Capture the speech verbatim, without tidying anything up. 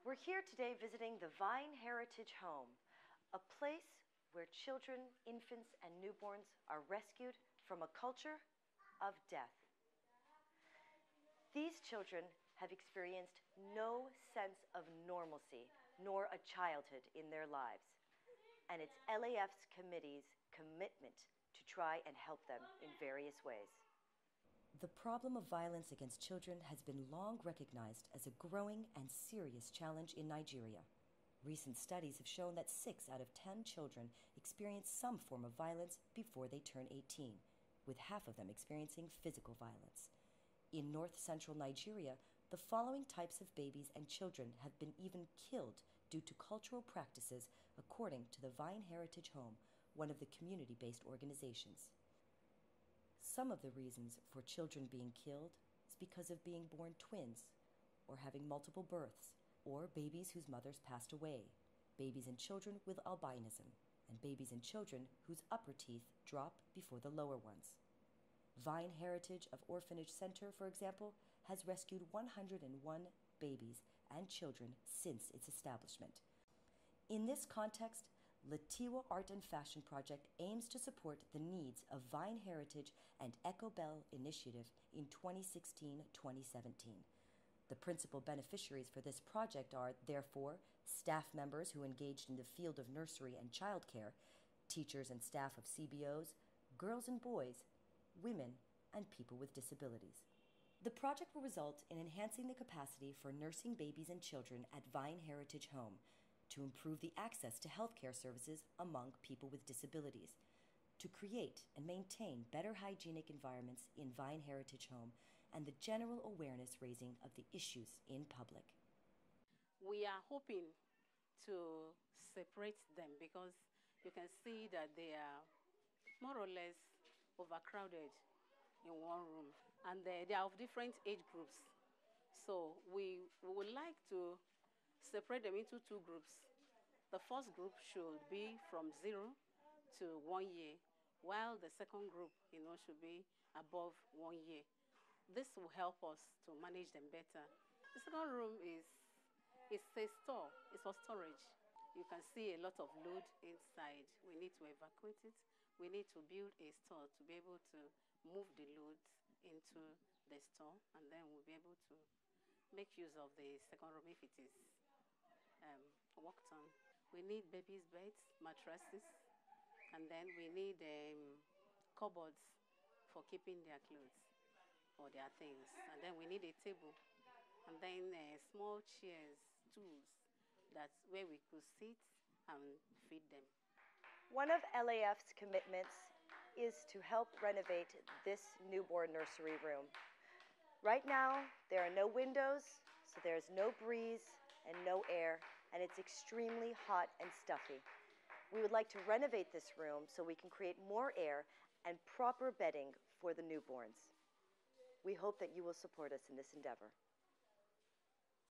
We're here today visiting the Vine Heritage Home, a place where children, infants, and newborns are rescued from a culture of death. These children have experienced no sense of normalcy nor a childhood in their lives, and it's L A F's committee's commitment to try and help them in various ways. The problem of violence against children has been long recognized as a growing and serious challenge in Nigeria. Recent studies have shown that six out of ten children experience some form of violence before they turn eighteen, with half of them experiencing physical violence. In north-central Nigeria, the following types of babies and children have been even killed due to cultural practices, according to the Vine Heritage Home, one of the community-based organizations. Some of the reasons for children being killed is because of being born twins, or having multiple births, or babies whose mothers passed away, babies and children with albinism, and babies and children whose upper teeth drop before the lower ones. Vine Heritage of Orphanage Center, for example, has rescued one hundred one babies and children since its establishment. In this context, Latiwa Art and Fashion Project aims to support the needs of Vine Heritage and Echo Bell Initiative in twenty sixteen to twenty seventeen. The principal beneficiaries for this project are, therefore, staff members who engaged in the field of nursery and childcare, teachers and staff of C B Os, girls and boys, women, and people with disabilities. The project will result in enhancing the capacity for nursing babies and children at Vine Heritage Home, to improve the access to healthcare services among people with disabilities, to create and maintain better hygienic environments in Vine Heritage Home, and the general awareness raising of the issues in public. We are hoping to separate them because you can see that they are more or less overcrowded in one room, and they, they are of different age groups. So we, we would like to separate them into two groups. The first group should be from zero to one year, while the second group, you know, should be above one year. This will help us to manage them better. The second room is it's a store. It's for storage. You can see a lot of load inside. We need to evacuate it. We need to build a store to be able to move the loads into the store, and then we'll be able to make use of the second room if it is um, worked on. We need babies' beds, mattresses, and then we need um, cupboards for keeping their clothes or their things. And then we need a table, and then uh, small chairs, stools, that's where we could sit and feed them. One of L A F's commitments is to help renovate this newborn nursery room. Right now, there are no windows, so there's no breeze and no air, and it's extremely hot and stuffy. We would like to renovate this room so we can create more air and proper bedding for the newborns. We hope that you will support us in this endeavor.